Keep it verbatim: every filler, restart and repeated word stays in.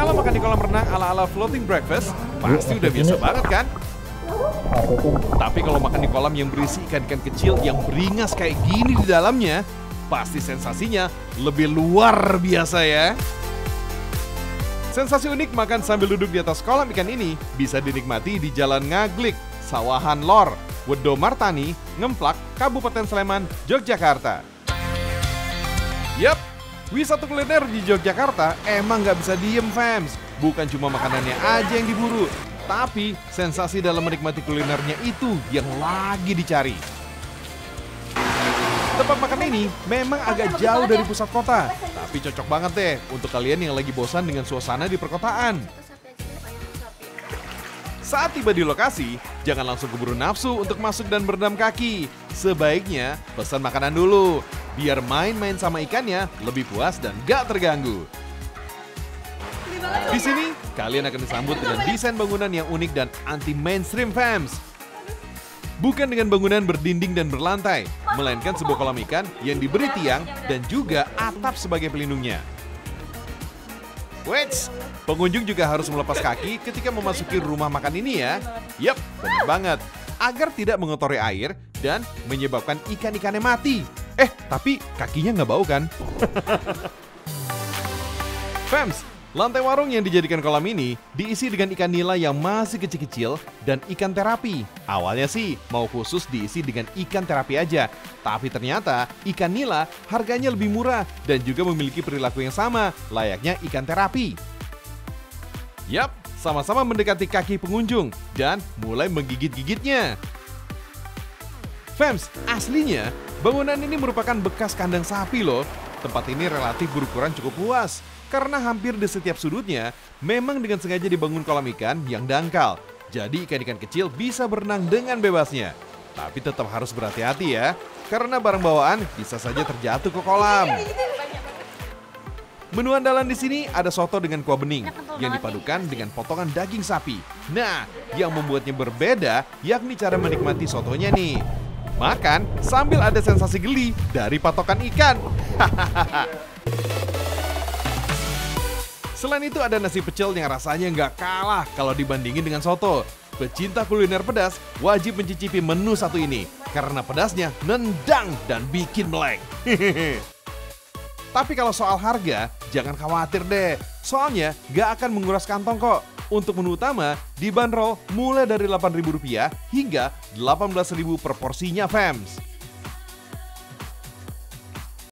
Kalau makan di kolam renang ala-ala floating breakfast, pasti udah biasa banget kan? Tapi kalau makan di kolam yang berisi ikan-ikan kecil yang beringas kayak gini di dalamnya, pasti sensasinya lebih luar biasa ya. Sensasi unik makan sambil duduk di atas kolam ikan ini bisa dinikmati di Jalan Ngaglik, Sawahan Lor, Wedo Martani, Ngemplak, Kabupaten Sleman, Yogyakarta. Yap, wisata kuliner di Yogyakarta emang nggak bisa diem, fams. Bukan cuma makanannya aja yang diburu, tapi sensasi dalam menikmati kulinernya itu yang lagi dicari. Tempat makan ini memang agak jauh dari pusat kota, tapi cocok banget deh untuk kalian yang lagi bosan dengan suasana di perkotaan. Saat tiba di lokasi, jangan langsung keburu nafsu untuk masuk dan berendam kaki. Sebaiknya pesan makanan dulu, biar main-main sama ikannya lebih puas dan gak terganggu. Di sini, kalian akan disambut dengan desain bangunan yang unik dan anti-mainstream, fams. Bukan dengan bangunan berdinding dan berlantai, melainkan sebuah kolam ikan yang diberi tiang dan juga atap sebagai pelindungnya. Wait, pengunjung juga harus melepas kaki ketika memasuki rumah makan ini ya. Yap, benar banget. Agar tidak mengotori air dan menyebabkan ikan-ikannya mati. Eh, tapi kakinya nggak bau kan? Fams, lantai warung yang dijadikan kolam ini diisi dengan ikan nila yang masih kecil-kecil dan ikan terapi. Awalnya sih mau khusus diisi dengan ikan terapi aja, tapi ternyata ikan nila harganya lebih murah dan juga memiliki perilaku yang sama layaknya ikan terapi. Yap, sama-sama mendekati kaki pengunjung dan mulai menggigit-gigitnya. Fams, aslinya bangunan ini merupakan bekas kandang sapi loh. Tempat ini relatif berukuran cukup luas, karena hampir di setiap sudutnya memang dengan sengaja dibangun kolam ikan yang dangkal. Jadi ikan-ikan kecil bisa berenang dengan bebasnya. Tapi tetap harus berhati-hati ya, karena barang bawaan bisa saja terjatuh ke kolam. Menu andalan di sini ada soto dengan kuah bening yang dipadukan dengan potongan daging sapi. Nah, yang membuatnya berbeda yakni cara menikmati sotonya nih. Makan sambil ada sensasi geli dari patokan ikan. Selain itu ada nasi pecel yang rasanya nggak kalah kalau dibandingin dengan soto. Pecinta kuliner pedas wajib mencicipi menu satu ini karena pedasnya nendang dan bikin melek. Tapi kalau soal harga, jangan khawatir deh. Soalnya nggak akan menguras kantong kok. Untuk menu utama dibanderol mulai dari delapan ribu rupiah hingga delapan belas ribu per porsinya, fams.